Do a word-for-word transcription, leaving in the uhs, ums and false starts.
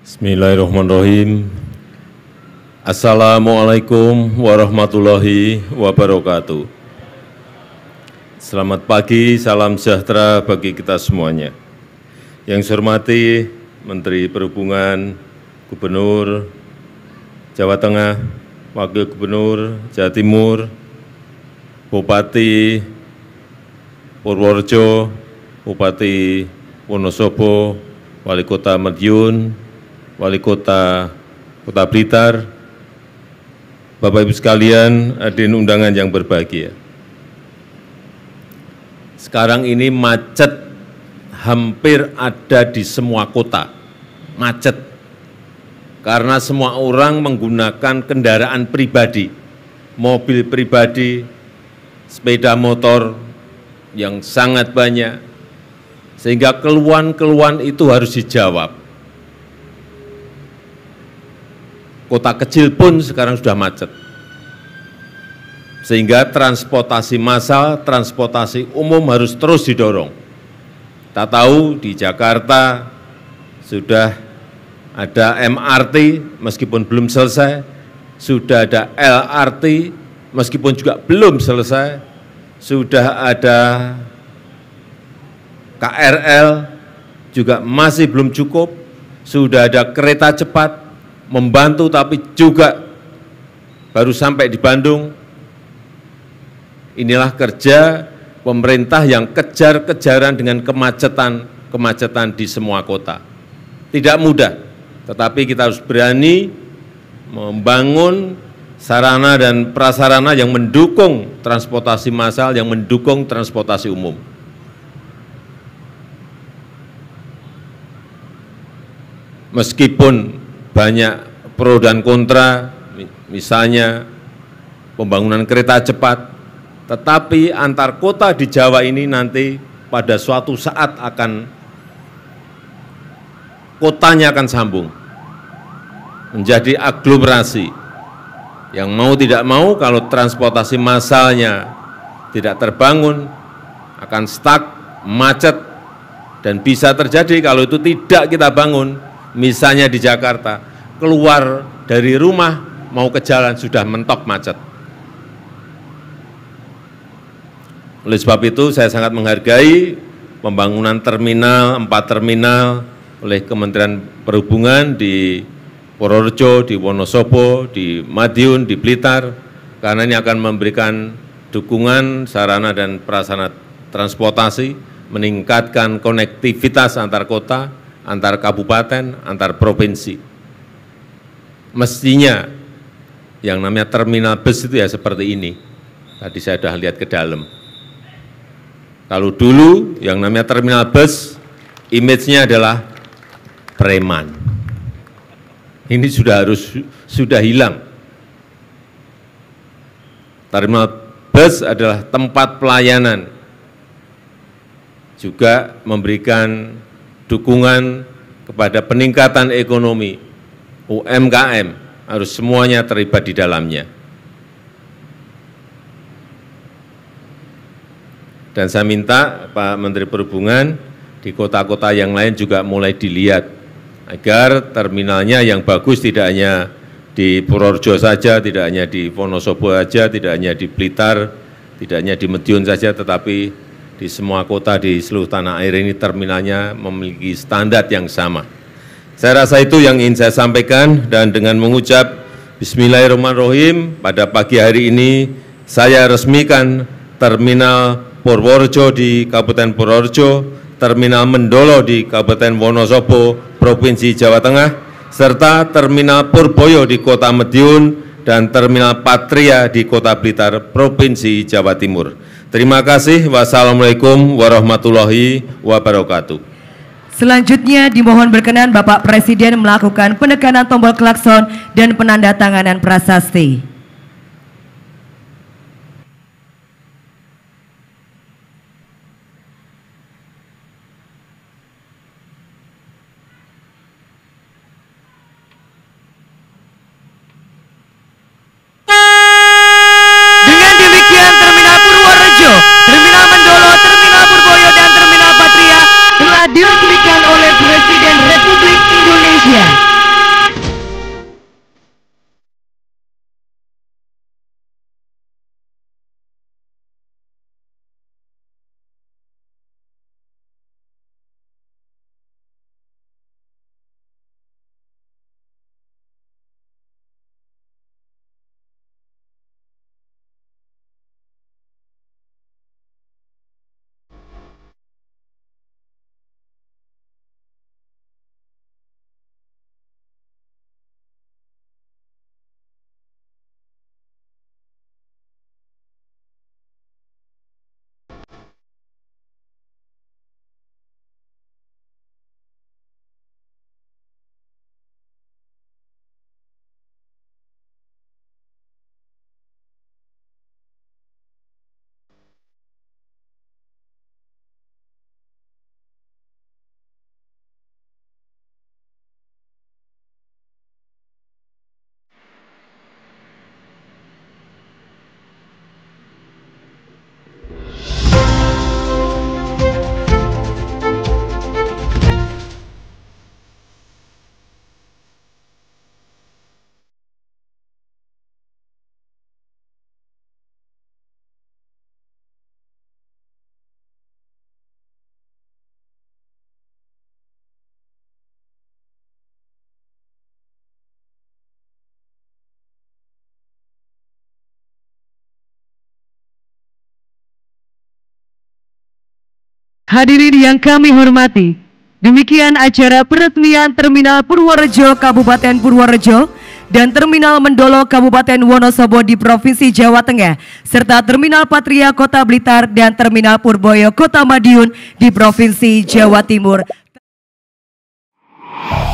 Bismillahirrahmanirrahim. Assalamualaikum warahmatullahi wabarakatuh. Selamat pagi, salam sejahtera bagi kita semuanya. Yang saya hormati Menteri Perhubungan, Gubernur Jawa Tengah, Wakil Gubernur Jawa Timur, Bupati Purworejo, Bupati Wonosobo, Wali Kota Madiun, Wali Kota Kota Blitar, Bapak Ibu sekalian, hadirin undangan yang berbahagia. Sekarang ini macet hampir ada di semua kota, macet. Karena semua orang menggunakan kendaraan pribadi, mobil pribadi, sepeda motor yang sangat banyak, sehingga keluhan-keluhan itu harus dijawab. Kota kecil pun sekarang sudah macet. Sehingga transportasi massal, transportasi umum harus terus didorong. Kita tahu di Jakarta sudah ada M R T meskipun belum selesai, sudah ada L R T meskipun juga belum selesai, sudah ada K R L juga masih belum cukup, sudah ada kereta cepat membantu tapi juga baru sampai di Bandung. Inilah kerja pemerintah yang kejar-kejaran dengan kemacetan-kemacetan di semua kota. Tidak mudah, tetapi kita harus berani membangun sarana dan prasarana yang mendukung transportasi massal, yang mendukung transportasi umum. Meskipun banyak pro dan kontra, misalnya pembangunan kereta cepat, tetapi antar kota di Jawa ini nanti pada suatu saat akan, kotanya akan sambung, menjadi aglomerasi. Yang mau tidak mau kalau transportasi massalnya tidak terbangun, akan stuck, macet, dan bisa terjadi kalau itu tidak kita bangun. Misalnya di Jakarta, keluar dari rumah mau ke jalan sudah mentok macet. Oleh sebab itu saya sangat menghargai pembangunan terminal, empat terminal oleh Kementerian Perhubungan di Purworejo, di Wonosobo, di Madiun, di Blitar, karena ini akan memberikan dukungan sarana dan prasarana transportasi, meningkatkan konektivitas antar kota, antar kabupaten, antar provinsi. Mestinya yang namanya terminal bus itu ya seperti ini. Tadi saya sudah lihat ke dalam. Kalau dulu yang namanya terminal bus, image-nya adalah preman. Ini sudah harus sudah hilang. Terminal bus adalah tempat pelayanan, juga memberikan dukungan kepada peningkatan ekonomi, U M K M, harus semuanya terlibat di dalamnya. Dan saya minta Pak Menteri Perhubungan di kota-kota yang lain juga mulai dilihat, agar terminalnya yang bagus tidak hanya di Purworejo saja, tidak hanya di Wonosobo saja, tidak hanya di Blitar, tidak hanya di Madiun saja, tetapi di semua kota di seluruh tanah air ini terminalnya memiliki standar yang sama. Saya rasa itu yang ingin saya sampaikan, dan dengan mengucap Bismillahirrahmanirrahim, pada pagi hari ini saya resmikan Terminal Purworejo di Kabupaten Purworejo, Terminal Mendolo di Kabupaten Wonosobo, Provinsi Jawa Tengah, serta Terminal Purboyo di Kota Madiun, dan Terminal Patria di Kota Blitar, Provinsi Jawa Timur. Terima kasih. Wassalamualaikum warahmatullahi wabarakatuh. Selanjutnya dimohon berkenan Bapak Presiden melakukan penekanan tombol klakson dan penandatanganan prasasti. Diresmikan oleh Presiden Republik Indonesia. Hadirin yang kami hormati, demikian acara peresmian Terminal Purworejo Kabupaten Purworejo dan Terminal Mendolo Kabupaten Wonosobo di Provinsi Jawa Tengah, serta Terminal Patria Kota Blitar dan Terminal Purboyo Kota Madiun di Provinsi Jawa Timur.